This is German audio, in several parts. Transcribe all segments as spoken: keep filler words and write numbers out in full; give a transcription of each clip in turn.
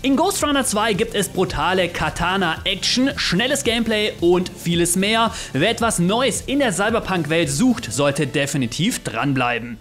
In Ghost Runner zwei gibt es brutale Katana-Action, schnelles Gameplay und vieles mehr. Wer etwas Neues in der Cyberpunk-Welt sucht, sollte definitiv dranbleiben.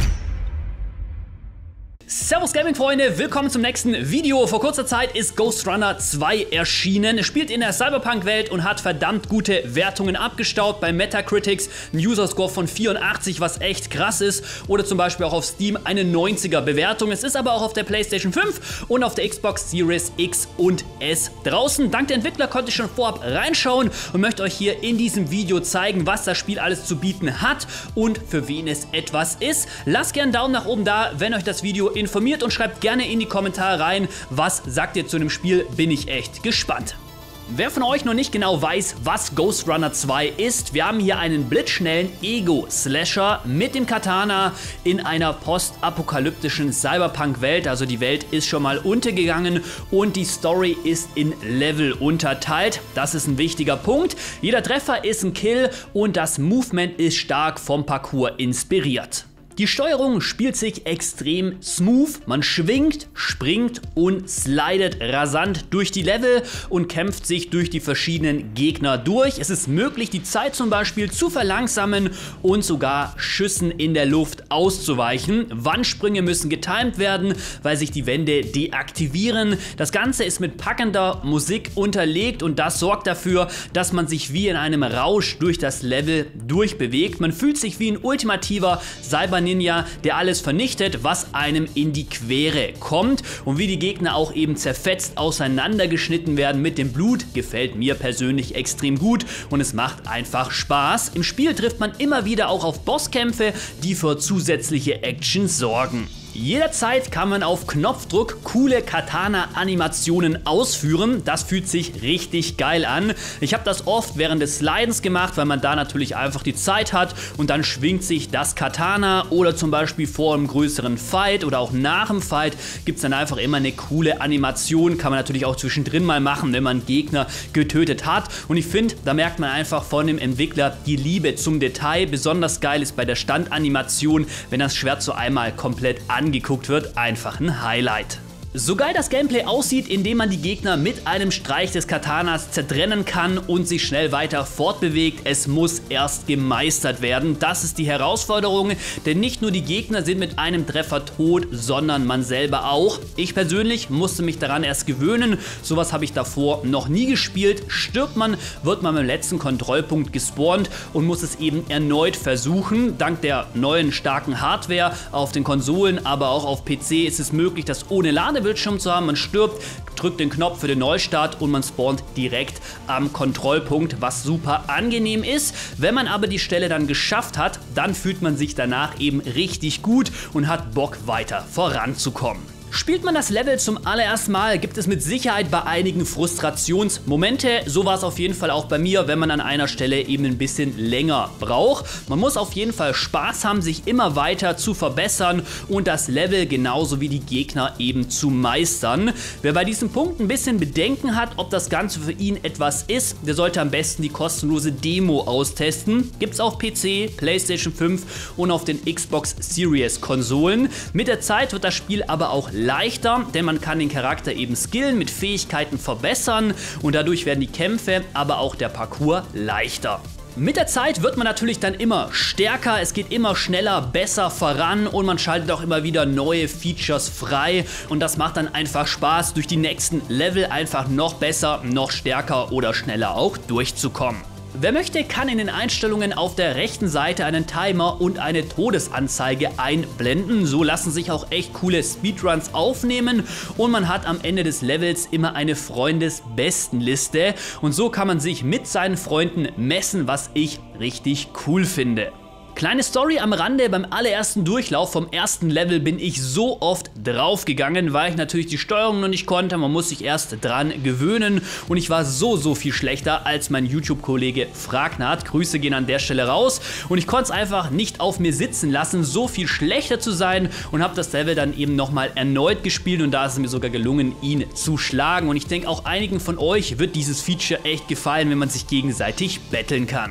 Servus Gaming-Freunde, willkommen zum nächsten Video. Vor kurzer Zeit ist Ghost Runner zwei erschienen. Es spielt in der Cyberpunk-Welt und hat verdammt gute Wertungen abgestaubt. Bei Metacritics ein User-Score von vierundachtzig, was echt krass ist. Oder zum Beispiel auch auf Steam eine neunziger Bewertung. Es ist aber auch auf der PlayStation fünf und auf der Xbox Series X und S draußen. Dank der Entwickler konnte ich schon vorab reinschauen und möchte euch hier in diesem Video zeigen, was das Spiel alles zu bieten hat und für wen es etwas ist. Lasst gerne einen Daumen nach oben da, wenn euch das Video informiert und schreibt gerne in die Kommentare rein, was sagt ihr zu dem Spiel, bin ich echt gespannt. Wer von euch noch nicht genau weiß, was Ghost Runner zwei ist, wir haben hier einen blitzschnellen Ego-Slasher mit dem Katana in einer postapokalyptischen Cyberpunk-Welt. Also die Welt ist schon mal untergegangen und die Story ist in Level unterteilt. Das ist ein wichtiger Punkt. Jeder Treffer ist ein Kill und das Movement ist stark vom Parcours inspiriert. Die Steuerung spielt sich extrem smooth, man schwingt, springt und slidet rasant durch die Level und kämpft sich durch die verschiedenen Gegner durch. Es ist möglich, die Zeit zum Beispiel zu verlangsamen und sogar Schüssen in der Luft auszuweichen. Wandsprünge müssen getimed werden, weil sich die Wände deaktivieren. Das Ganze ist mit packender Musik unterlegt und das sorgt dafür, dass man sich wie in einem Rausch durch das Level durchbewegt. Man fühlt sich wie ein ultimativer Cyber Ninja, der alles vernichtet, was einem in die Quere kommt, und wie die Gegner auch eben zerfetzt auseinandergeschnitten werden mit dem Blut, gefällt mir persönlich extrem gut und es macht einfach Spaß. Im Spiel trifft man immer wieder auch auf Bosskämpfe, die für zusätzliche Action sorgen. Jederzeit kann man auf Knopfdruck coole Katana-Animationen ausführen. Das fühlt sich richtig geil an. Ich habe das oft während des Slidens gemacht, weil man da natürlich einfach die Zeit hat und dann schwingt sich das Katana, oder zum Beispiel vor einem größeren Fight oder auch nach dem Fight gibt es dann einfach immer eine coole Animation. Kann man natürlich auch zwischendrin mal machen, wenn man Gegner getötet hat. Und ich finde, da merkt man einfach von dem Entwickler die Liebe zum Detail. Besonders geil ist bei der Standanimation, wenn das Schwert so einmal komplett an angeguckt wird, einfach ein Highlight. So geil das Gameplay aussieht, indem man die Gegner mit einem Streich des Katanas zertrennen kann und sich schnell weiter fortbewegt, es muss erst gemeistert werden. Das ist die Herausforderung, denn nicht nur die Gegner sind mit einem Treffer tot, sondern man selber auch. Ich persönlich musste mich daran erst gewöhnen, sowas habe ich davor noch nie gespielt. Stirbt man, wird man beim letzten Kontrollpunkt gespawnt und muss es eben erneut versuchen. Dank der neuen starken Hardware auf den Konsolen, aber auch auf P C ist es möglich, das ohne Ladebildschirm zu haben. Man stirbt, drückt den Knopf für den Neustart und man spawnt direkt am Kontrollpunkt, was super angenehm ist. Wenn man aber die Stelle dann geschafft hat, dann fühlt man sich danach eben richtig gut und hat Bock, weiter voranzukommen. Spielt man das Level zum allerersten Mal, gibt es mit Sicherheit bei einigen Frustrationsmomente. So war es auf jeden Fall auch bei mir, wenn man an einer Stelle eben ein bisschen länger braucht. Man muss auf jeden Fall Spaß haben, sich immer weiter zu verbessern und das Level genauso wie die Gegner eben zu meistern. Wer bei diesem Punkt ein bisschen Bedenken hat, ob das Ganze für ihn etwas ist, der sollte am besten die kostenlose Demo austesten. Gibt es auf P C, PlayStation fünf und auf den Xbox Series Konsolen. Mit der Zeit wird das Spiel aber auch leichter, denn man kann den Charakter eben skillen, mit Fähigkeiten verbessern und dadurch werden die Kämpfe, aber auch der Parcours leichter. Mit der Zeit wird man natürlich dann immer stärker, es geht immer schneller, besser voran und man schaltet auch immer wieder neue Features frei und das macht dann einfach Spaß, durch die nächsten Level einfach noch besser, noch stärker oder schneller auch durchzukommen. Wer möchte, kann in den Einstellungen auf der rechten Seite einen Timer und eine Todesanzeige einblenden. So lassen sich auch echt coole Speedruns aufnehmen und man hat am Ende des Levels immer eine Freundesbestenliste und so kann man sich mit seinen Freunden messen, was ich richtig cool finde. Kleine Story am Rande: Beim allerersten Durchlauf vom ersten Level bin ich so oft draufgegangen, weil ich natürlich die Steuerung noch nicht konnte. Man muss sich erst dran gewöhnen und ich war so, so viel schlechter als mein YouTube-Kollege Fragnat. Grüße gehen an der Stelle raus und ich konnte es einfach nicht auf mir sitzen lassen, so viel schlechter zu sein, und habe das Level dann eben nochmal erneut gespielt und da ist es mir sogar gelungen, ihn zu schlagen. Und ich denke, auch einigen von euch wird dieses Feature echt gefallen, wenn man sich gegenseitig battlen kann.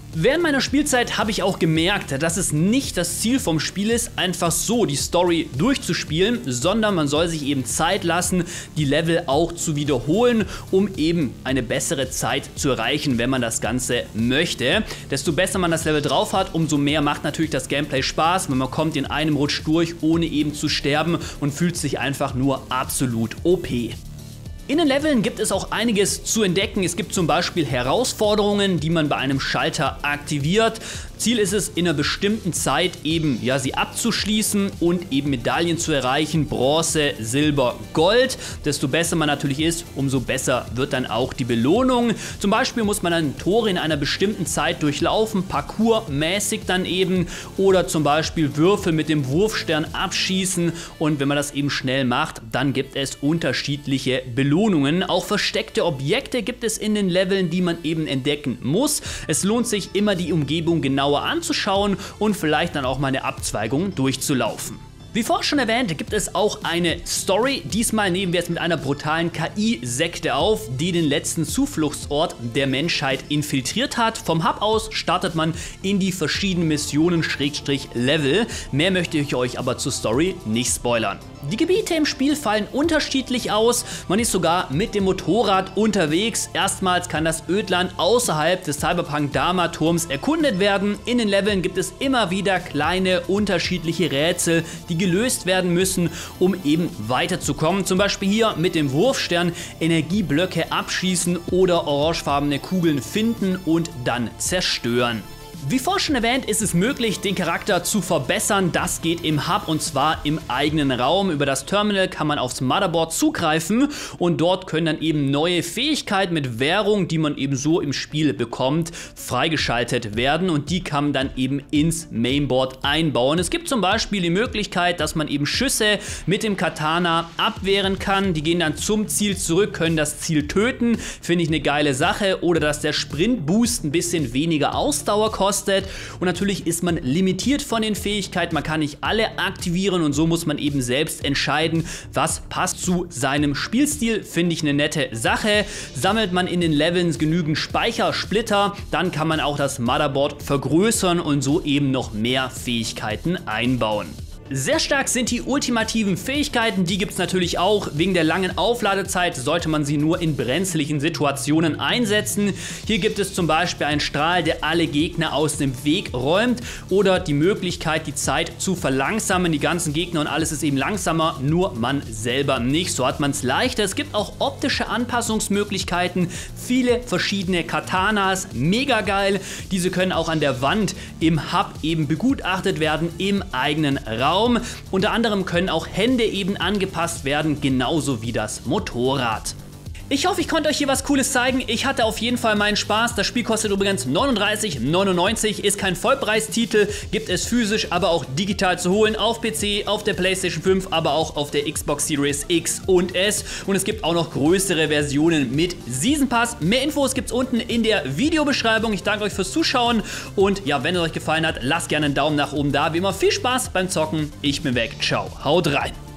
Während meiner Spielzeit habe ich auch gemerkt, dass es nicht das Ziel vom Spiel ist, einfach so die Story durchzuspielen, sondern man soll sich eben Zeit lassen, die Level auch zu wiederholen, um eben eine bessere Zeit zu erreichen, wenn man das Ganze möchte. Desto besser man das Level drauf hat, umso mehr macht natürlich das Gameplay Spaß, weil man kommt in einem Rutsch durch, ohne eben zu sterben und fühlt sich einfach nur absolut O P. In den Leveln gibt es auch einiges zu entdecken. Es gibt zum Beispiel Herausforderungen, die man bei einem Schalter aktiviert. Ziel ist es, in einer bestimmten Zeit eben ja, sie abzuschließen und eben Medaillen zu erreichen, Bronze, Silber, Gold. Desto besser man natürlich ist, umso besser wird dann auch die Belohnung. Zum Beispiel muss man dann Tore in einer bestimmten Zeit durchlaufen, parkourmäßig dann eben, oder zum Beispiel Würfel mit dem Wurfstern abschießen, und wenn man das eben schnell macht, dann gibt es unterschiedliche Belohnungen. Auch versteckte Objekte gibt es in den Leveln, die man eben entdecken muss. Es lohnt sich immer, die Umgebung genau anzuschauen und vielleicht dann auch mal eine Abzweigung durchzulaufen. Wie vorher schon erwähnt, gibt es auch eine Story. Diesmal nehmen wir es mit einer brutalen K I-Sekte auf, die den letzten Zufluchtsort der Menschheit infiltriert hat. Vom Hub aus startet man in die verschiedenen Missionen Schrägstrich Level. Mehr möchte ich euch aber zur Story nicht spoilern. Die Gebiete im Spiel fallen unterschiedlich aus. Man ist sogar mit dem Motorrad unterwegs. Erstmals kann das Ödland außerhalb des Cyberpunk-Dharma-Turms erkundet werden. In den Leveln gibt es immer wieder kleine unterschiedliche Rätsel, die gelöst werden müssen, um eben weiterzukommen. Zum Beispiel hier mit dem Wurfstern Energieblöcke abschießen oder orangefarbene Kugeln finden und dann zerstören. Wie vorhin schon erwähnt, ist es möglich, den Charakter zu verbessern. Das geht im Hub, und zwar im eigenen Raum. Über das Terminal kann man aufs Motherboard zugreifen und dort können dann eben neue Fähigkeiten mit Währung, die man eben so im Spiel bekommt, freigeschaltet werden, und die kann man dann eben ins Mainboard einbauen. Es gibt zum Beispiel die Möglichkeit, dass man eben Schüsse mit dem Katana abwehren kann. Die gehen dann zum Ziel zurück, können das Ziel töten. Finde ich eine geile Sache. Oder dass der Sprintboost ein bisschen weniger Ausdauer kostet. Und natürlich ist man limitiert von den Fähigkeiten, man kann nicht alle aktivieren, und so muss man eben selbst entscheiden, was passt zu seinem Spielstil. Finde ich eine nette Sache. Sammelt man in den Levels genügend Speichersplitter, dann kann man auch das Motherboard vergrößern und so eben noch mehr Fähigkeiten einbauen. Sehr stark sind die ultimativen Fähigkeiten, die gibt es natürlich auch. Wegen der langen Aufladezeit sollte man sie nur in brenzlichen Situationen einsetzen. Hier gibt es zum Beispiel einen Strahl, der alle Gegner aus dem Weg räumt, oder die Möglichkeit, die Zeit zu verlangsamen. Die ganzen Gegner und alles ist eben langsamer, nur man selber nicht. So hat man es leichter. Es gibt auch optische Anpassungsmöglichkeiten, viele verschiedene Katanas, mega geil. Diese können auch an der Wand im Hub eben begutachtet werden, im eigenen Raum. Unter anderem können auch Hände eben angepasst werden, genauso wie das Motorrad. Ich hoffe, ich konnte euch hier was Cooles zeigen. Ich hatte auf jeden Fall meinen Spaß. Das Spiel kostet übrigens neununddreißig neunundneunzig, ist kein Vollpreistitel, gibt es physisch, aber auch digital zu holen, auf P C, auf der PlayStation fünf, aber auch auf der Xbox Series X und S. Und es gibt auch noch größere Versionen mit Season Pass. Mehr Infos gibt es unten in der Videobeschreibung. Ich danke euch fürs Zuschauen, und ja, wenn es euch gefallen hat, lasst gerne einen Daumen nach oben da. Wie immer viel Spaß beim Zocken. Ich bin weg. Ciao. Haut rein.